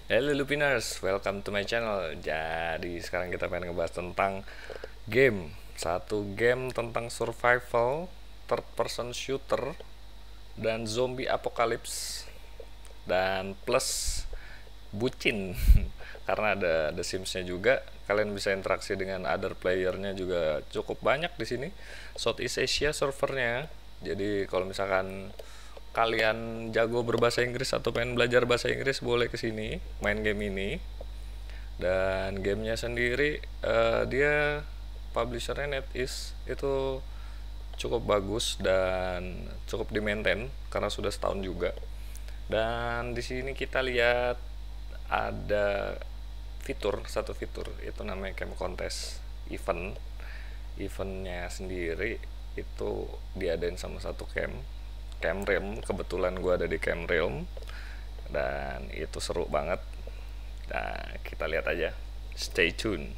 Hello Lupiners, welcome to my channel. Jadi sekarang kita pengen ngebahas tentang game. Satu game tentang survival, third person shooter, dan zombie apocalypse. Dan plus bucin. Karena ada The Sims-nya juga. Kalian bisa interaksi dengan other player-nya juga cukup banyak di sini. Southeast Asia servernya. Jadi kalau misalkan kalian jago berbahasa Inggris atau pengen belajar bahasa Inggris, boleh kesini main game ini. Dan gamenya sendiri dia publishernya NetEase itu cukup bagus dan cukup di maintain karena sudah setahun juga. Dan di sini kita lihat ada satu fitur itu namanya camp contest eventnya sendiri itu diadain sama satu Camp Realm. Kebetulan gue ada di Camp Realm dan itu seru banget. Nah, kita lihat aja, stay tune.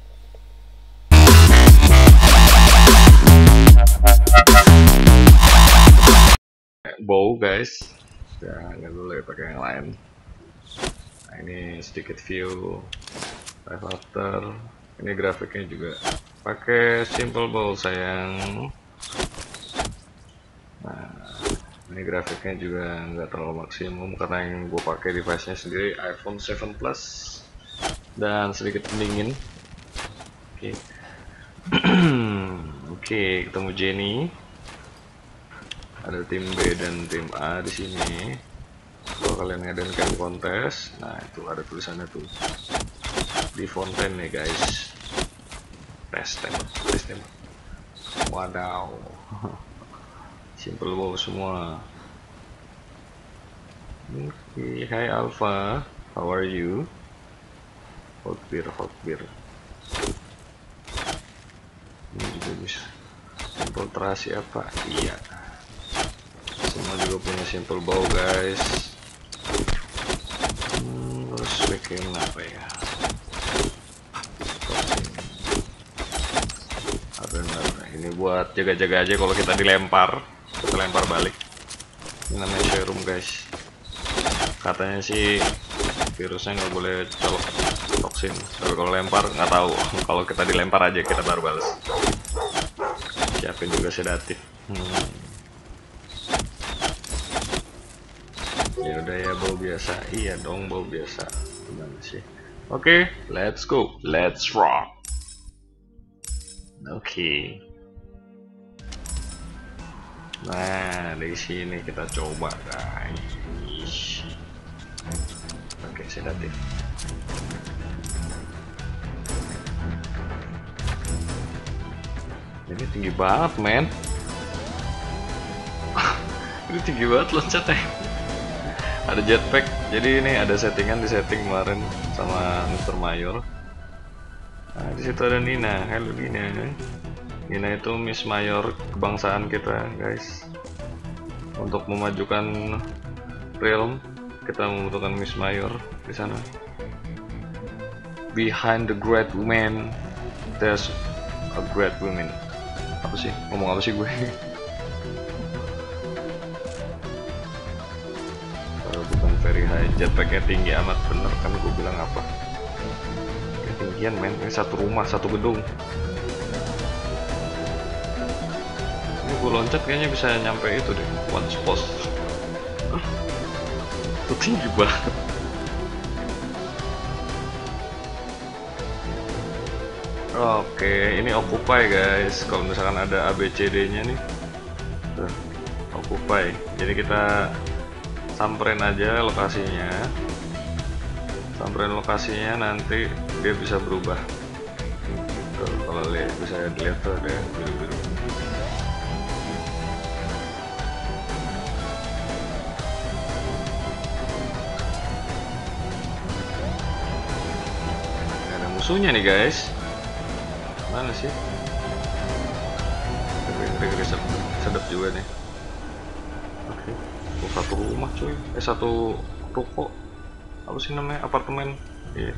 Bow guys, ya nggak boleh pakai yang lain. Nah, ini sedikit view live after. Ini grafiknya juga pakai simple bow sayang. Nah, ini grafiknya juga nggak terlalu maksimum karena yang gue pakai device-nya sendiri iPhone 7 Plus dan sedikit pendingin. Oke. Oke, ketemu Jenny. Ada tim B dan tim A di sini. Kalau kalian ngadain camp kontes, nah itu ada tulisannya tuh di Fontaine nih guys. Tes tembak. Wadaw. Simple bow semua. Oke, hi Alpha, how are you? Hot beer. Ini juga bisa. Infiltrasi apa? Iya. Semua juga punya simple bow guys. Terus bikin apa ya? Benar, ini buat jaga-jaga aja kalau kita dilempar, kita lempar balik. Ini namanya serum guys. Katanya sih virusnya nggak boleh colok toksin, tapi kalau lempar nggak tahu. Kalau kita dilempar aja kita baru balas. Siapin juga sedatif. Ya udah ya, bau biasa. Iya dong, bau biasa. Gimana sih? Oke, let's go, let's rock. Oke. Nah, dari sini kita coba guys. Oke, sedatif. Ini tinggi banget, men. Ini tinggi banget loncatnya. Ada jetpack. Jadi ini ada settingan, di setting kemarin sama Mr. Mayor. Nah, di situ ada Nina. Halo Nina. Nina itu Miss Mayor kebangsaan kita, guys. Untuk memajukan realm, kita membutuhkan Miss Mayor di sana. Behind the great woman, there's a great woman. Apa sih? Ngomong apa sih gue? Kalau bukan very high, jetpacknya tinggi amat, bener kan gue bilang apa? Ketinggian men, ini satu rumah, satu gedung. Ini gue loncat kayaknya bisa nyampe itu deh, one spot. Itu tinggi banget. Oke, ini occupy guys. Kalau misalkan ada ABCD-nya nih, tuh, occupy. Jadi kita samperin aja lokasinya. Samperin lokasinya, nanti dia bisa berubah. Tuh, kalau lihat bisa dilihat tuh ada biru-biru. Ada musuhnya nih guys. Mana sih? Ngeri sedap juga nih. Oke, satu rumah cuy, satu ruko. Apa sih namanya, apartemen? Iya.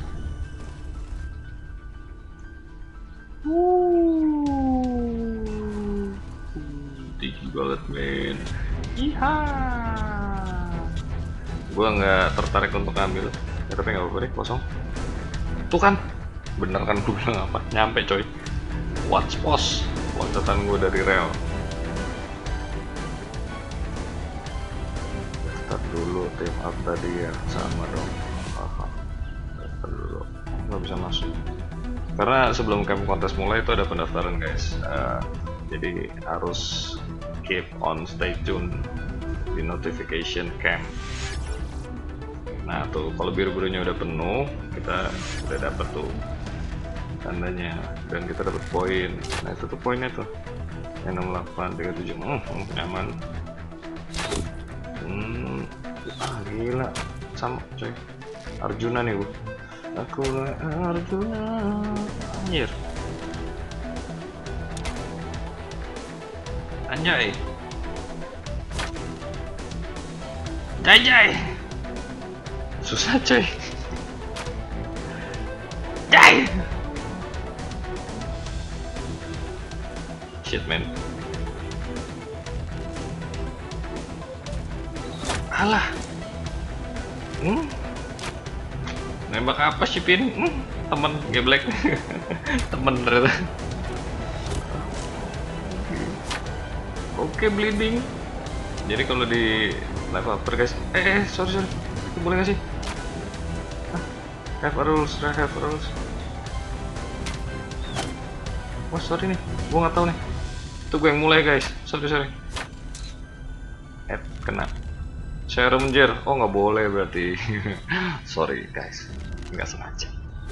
Tinggi banget men. Iha. Gua nggak tertarik untuk ambil. Ya, tapi nggak apa-apa deh, kosong. Tuh kan, bener kan gue bilang apa? Nyampe coy. Watch post, loncatan gue dari rel. Start dulu tim up tadi ya, sama dong. Start dulu, nggak bisa masuk. Karena sebelum camp kontes mulai itu ada pendaftaran guys. Jadi harus keep on stay tune di notification camp. Nah tuh kalau biru-birunya udah penuh, kita udah dapet tuh tandanya, dan kita dapat poin. Nah itu tuh poinnya tuh yang 68 37. Nyaman. Gila sama coy, Arjuna nih bu. Aku Arjuna anjir. Anjay jay susah coy. Jay shit man. Alah. Nembak apa sih Pin? Temen geblek. Temen ternyata. Oke, bleeding. Jadi kalau di live upper guys, sorry, itu boleh nggak sih? Have rules. Wah sorry nih, gua nggak tahu nih. Itu gue yang mulai guys, sorry. Kena. Serum jer, oh nggak boleh berarti. Sorry guys, nggak sengaja.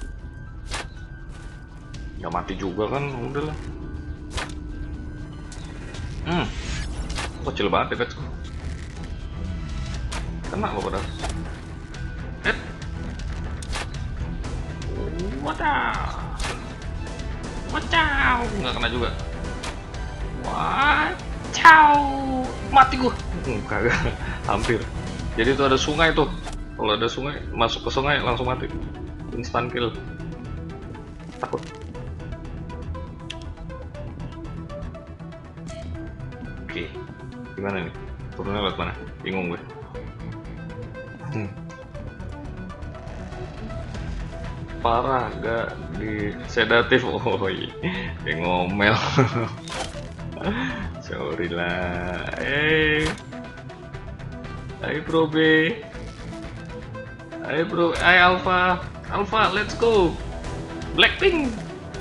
Nggak mati juga kan, udahlah. Kecil banget ya guys. Kena lo padahal. Wacau, nggak kena juga. Wacau, mati gua. Kagak, hampir. Jadi itu ada sungai tuh. Kalau ada sungai, masuk ke sungai langsung mati. Instant kill. Takut. Oke, gimana nih? Turunnya lewat mana? Bingung gue. Parah, gak di sedatif. Oh iya, kayak ngomel. Sorry lah. Hai bro B. Hai bro, hai Alpha, let's go. Blackpink.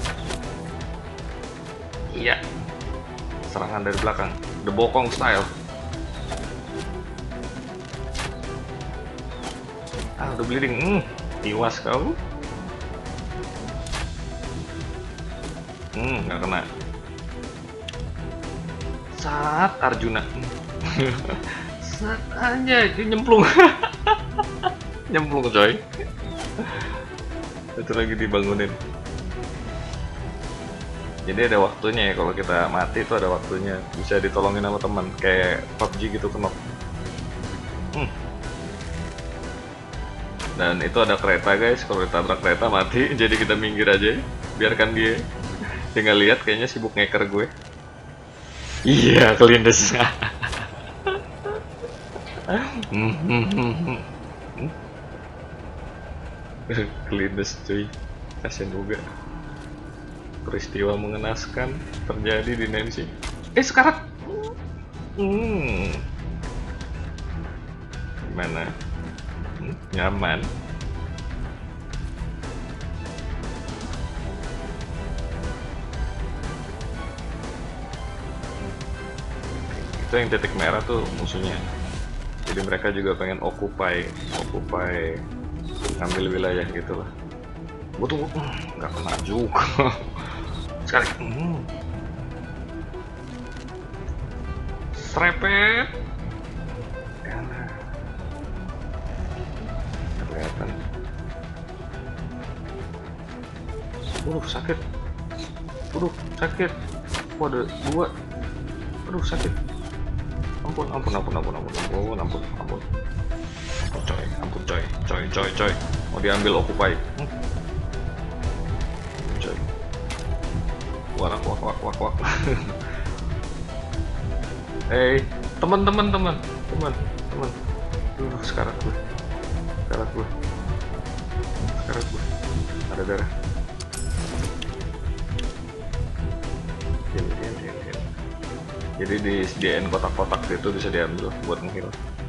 Iya. Serangan dari belakang, The Bokong style. Udah bleeding. Iwas kau. Nggak kena. Saat Arjuna. Saat aja dia nyemplung. Nyemplung coy. Itu lagi dibangunin. Jadi ada waktunya ya, kalau kita mati itu ada waktunya, bisa ditolongin sama teman kayak PUBG gitu kenop. Dan itu ada kereta guys, kalau ditabrak kereta mati, jadi kita minggir aja, biarkan dia. Tinggal lihat, kayaknya sibuk ngeker gue. Iya, kelindes. Kelindes cuy, kasian juga. Peristiwa mengenaskan terjadi di Nancy. Sekarang gimana? Nyaman. Itu yang titik merah tuh musuhnya. Jadi mereka juga pengen occupy ngambil wilayah gitu lah. Gue tuh nggak kena juga. Sekali. Serepet. Kelihatan. Sakit. Sakit. Ada 2. Sakit. Ampun. Coy. Mau diambil occupy. Coy. Wak. Teman. Sekarang gue. Karet gue. Ada darah. Jadi disediain kotak-kotak itu bisa diambil buat nge-heal.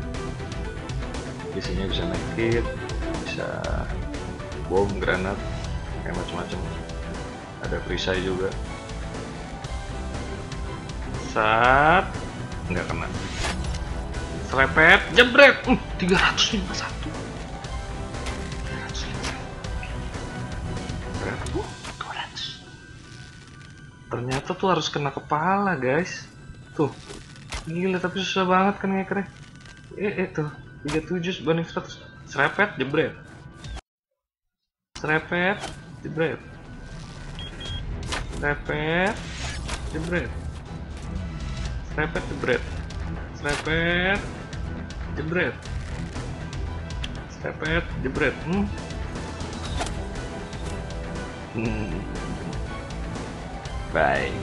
Isinya bisa naik kit, bisa bom, granat, kayak macam-macam. Ada perisai juga. Sat, nggak kena. Serepet, jebret, 351. Ternyata tuh harus kena kepala, guys. Tuh, gila, tapi susah banget kan ngekernya. Tuh 37 banding 100. Serepet, jebret. Serepet, jebret. Serepet, jebret. Serepet, jebret. Serepet, jebret. Serepet, jebret. Bye.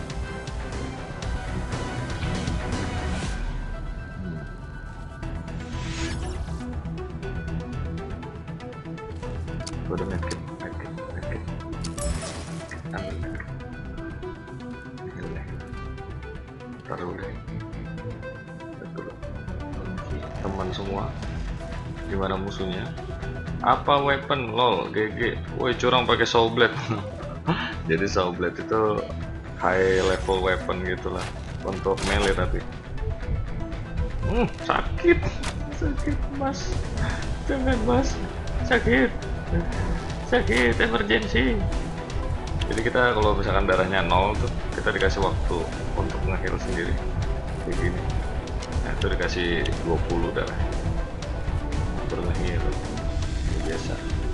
Gue udah medkit. Ambil. Taruh deh. Betul. Teman semua. Gimana musuhnya? Apa weapon? Lol, GG. Woi, curang pakai soul blade. Jadi soul blade itu high level weapon gitulah untuk melee tapi. Sakit mas, jangan mas, sakit emergency. Jadi kita kalau misalkan darahnya 0 tuh kita dikasih waktu untuk nge-heal sendiri kayak gini. Nah itu dikasih 20 darah baru nge-heal biasa.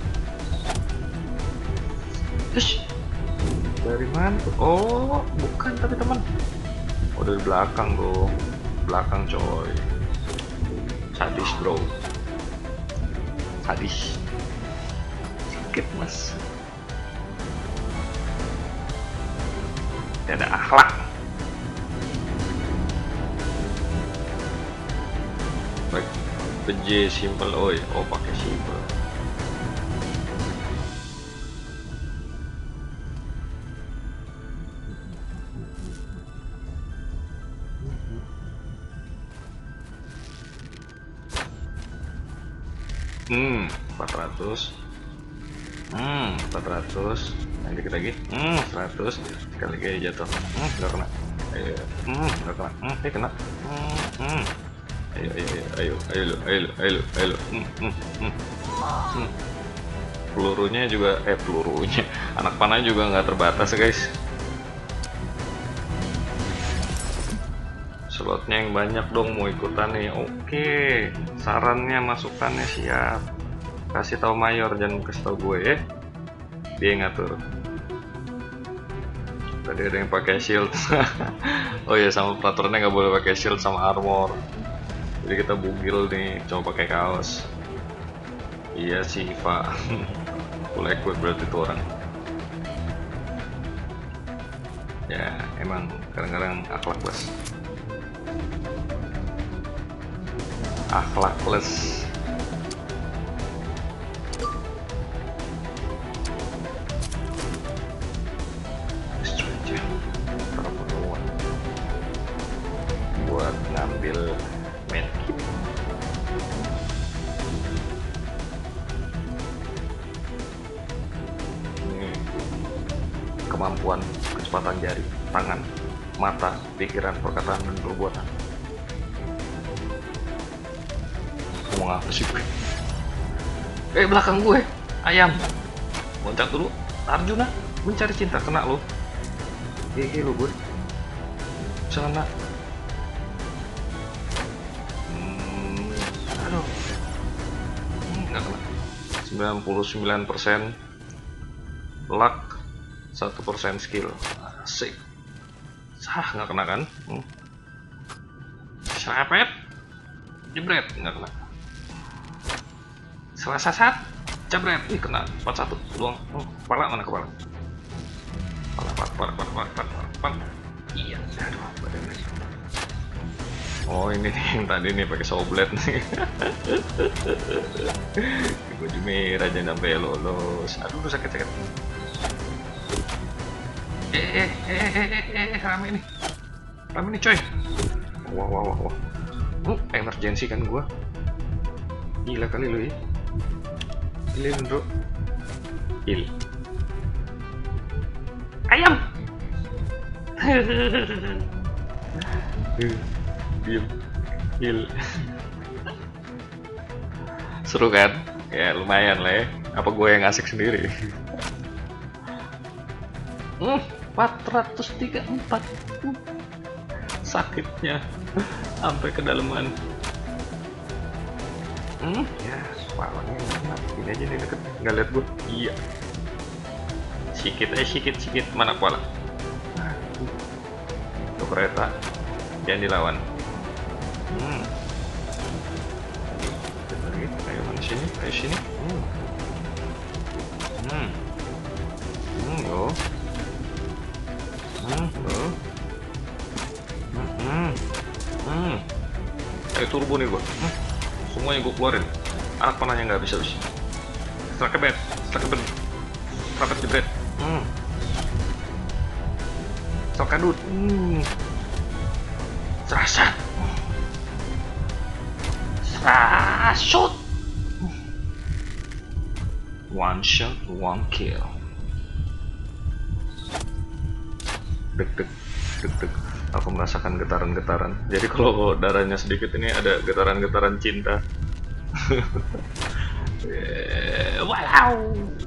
Terus dari mana tuh? Oh bukan tapi teman, oh dari belakang bro, belakang coy. Sadis bro, sadis. Sakit mas, tidak ada akhlak. Baik, PJ simple, oh pakai simple. Hmm, 400. 400. Nanti dikit lagi. 100. Sekali lagi jatuh. Enggak kena. Enggak kena. Kena. Ayo. Pelurunya juga, pelurunya. Anak panah juga nggak terbatas, guys. Slotnya yang banyak dong, mau ikutan nih. Oke, sarannya masukannya siap. Kasih tahu Mayor, jangan kasih tahu gue. Dia yang ngatur. Tadi ada yang pakai shield. Oh ya, sama peraturannya nggak boleh pakai shield sama armor. Jadi kita bugil nih, cuma pakai kaos. Iya sih, Pak. Full equip berarti itu orang. Ya, emang kadang-kadang akhlak bos. Akhlakless. Buat ngambil medkit. Ini kemampuan, kecepatan jari, tangan, mata, pikiran, perkataan, dan perbuatan. Ngomong apa sih gue? Belakang gue, ayam. Loncat dulu, Arjuna mencari cinta, kena lo. GG lo gue. Sana. Aduh. Nggak kena. 99% luck, 1% skill. Asik. Nggak kena kan? Serepet. Jebret, nggak kena. Selasa saat jebret, kena 41 doang. Kepala mana kepala? Kepala. Iya, aduh badan lagi. Oh ini nih yang tadi nih pakai soblet nih. Baju merah jangan sampai lolos. Aduh sakit sakit. Rame nih coy. Wah. Emergency kan gua. Gila kali lu ya. Heal bro. Heal. Ayam. Diem. Heal. Seru kan? Ya lumayan lah ya. Apa gue yang asik sendiri? 434. Sakitnya sampai kedalaman. Ya, kepalanya enak. Ini aja nih deket. Nggak lihat gue. Iya. Sikit. Mana kepala? Tuh kereta. Jangan dilawan. Ayo mana sini? Ayo sini. Yo. Ayo turbo nih gua. Semuanya gua keluarin. Anak panahnya nggak bisa. Setelah kebet. Rapet jebret. Setelah kadut. Serasa. Shoot. One shot, one kill. Deg. Aku merasakan getaran-getaran. Jadi kalau darahnya sedikit ini ada getaran-getaran cinta. Wow.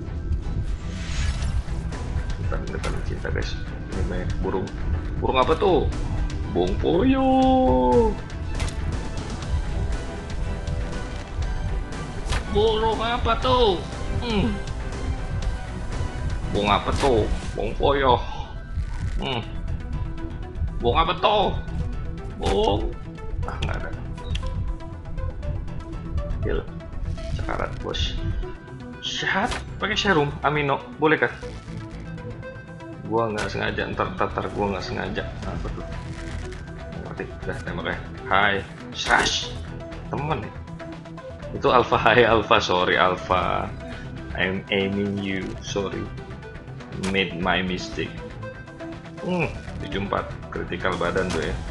Getaran cinta guys. Ini banyak burung. Burung apa tuh? Burung poyo. Burung apa tuh? Burung apa tuh? Burung poyo. Burung apa tuh? Burung. Nggak ada. Heal. Sekarat bos. Sehat. Pakai serum amino. Boleh kah? Gua nggak sengaja. Ntar gua nggak sengaja. Apa tuh? Ngerti. Dah tembak ya. Hai. Sash. Temen nih. Itu alpha. Hai alpha. Sorry alpha. I'm aiming you. Sorry. Made my mistake. 74 critical badan tuh ya.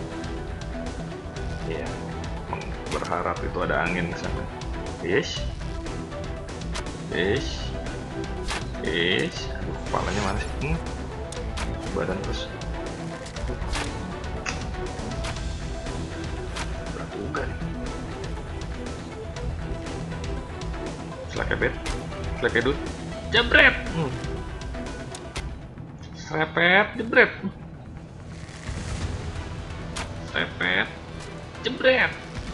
Iya. Berharap itu ada angin ke sana. Yes. Aduh, kepalanya mana sih? Badan terus. Berat juga nih. Selakebet. Selakedut. Jebret. Serepet, jebret. Serepet, jebret.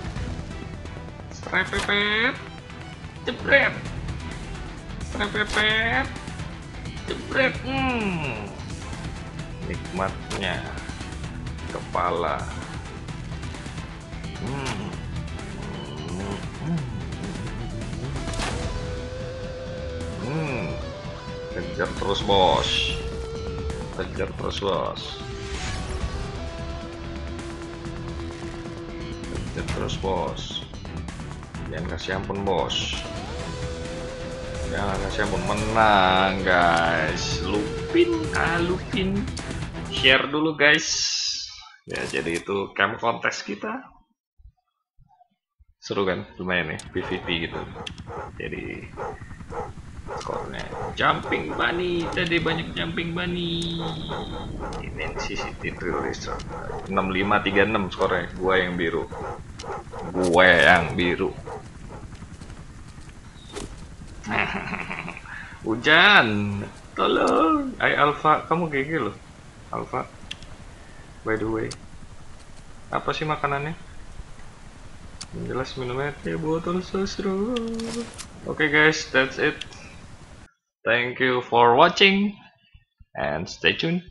Serepepet, jebret. Serepepet, jebret. Nikmatnya kepala. Kejar terus bos. Kejar terus bos. Jangan kasih ampun bos. Jangan kasih ampun. Menang guys. Lupin. Share dulu guys. Ya jadi itu camp kontes kita. Seru kan? Lumayan ya PvP gitu. Jadi skornya jumping bunny, tadi banyak jumping bunny. Immensity Release 6536 skornya. Gua yang biru. Hujan, tolong. Alpha, kamu GG loh Alpha. By the way, apa sih makanannya? Jelas minumnya kayak botol susu. Oke guys, that's it. Thank you for watching and stay tuned.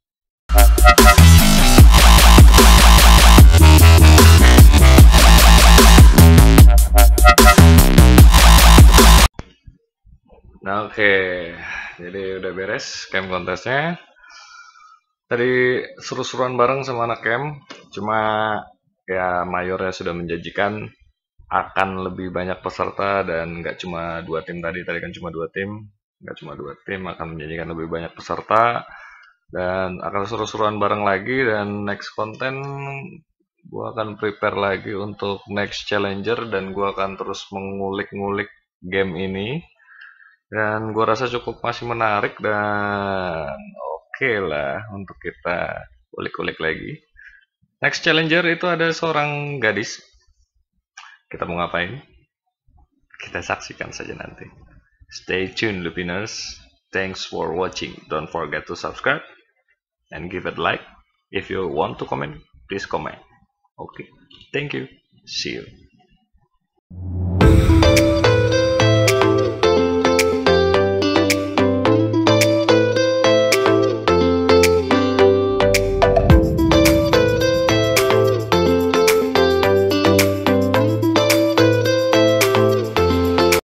Nah oke, jadi udah beres camp kontesnya. Tadi seru-seruan bareng sama anak camp, cuma ya mayornya sudah menjanjikan akan lebih banyak peserta dan nggak cuma 2 tim tadi kan cuma 2 tim, nggak cuma 2 tim, akan menjanjikan lebih banyak peserta dan akan seru-seruan bareng lagi. Dan next konten gua akan prepare lagi untuk next challenger dan gua akan terus mengulik-ngulik game ini dan gua rasa cukup masih menarik dan oke lah untuk kita ulik-ulik lagi. Next challenger itu ada seorang gadis. Kita mau ngapain? Kita saksikan saja nanti. Stay tuned, Lupiners. Thanks for watching. Don't forget to subscribe and give it a like. If you want to comment, please comment. Okay. Thank you. See you.